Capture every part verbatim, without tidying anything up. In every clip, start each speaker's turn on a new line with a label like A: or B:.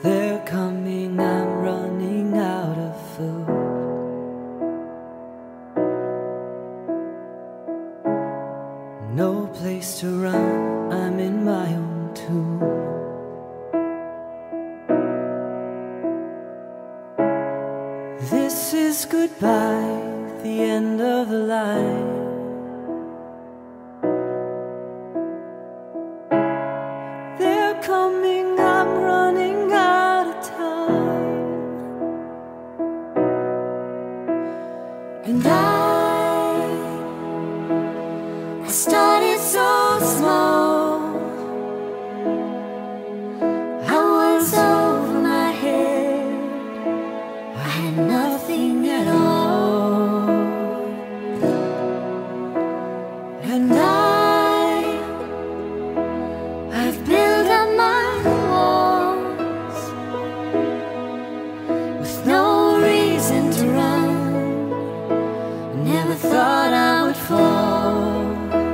A: They're coming, I'm running out of food. No place to run, I'm in my own tomb. This is goodbye, the end of the line. They're coming, I'm running out of time. And I, I started so small. I was over my head, I had nothing at all. And I, I've built up my walls with no reason to run. Never thought I would fall.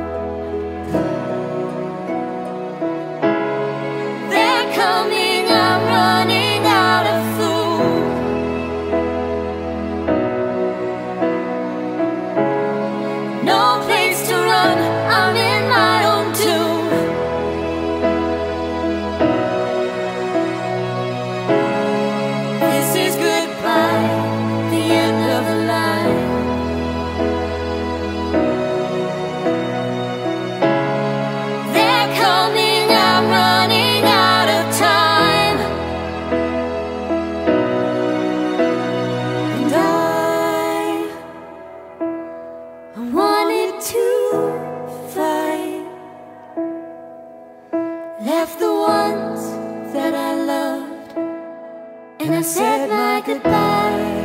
A: They're coming, I'm running out of food. No place to run, I'm in my own tomb. This is goodbye, the end of the line. They're coming, I'm running out of time. And I, I wanted to fight, left the ones that I loved, and I said my goodbye.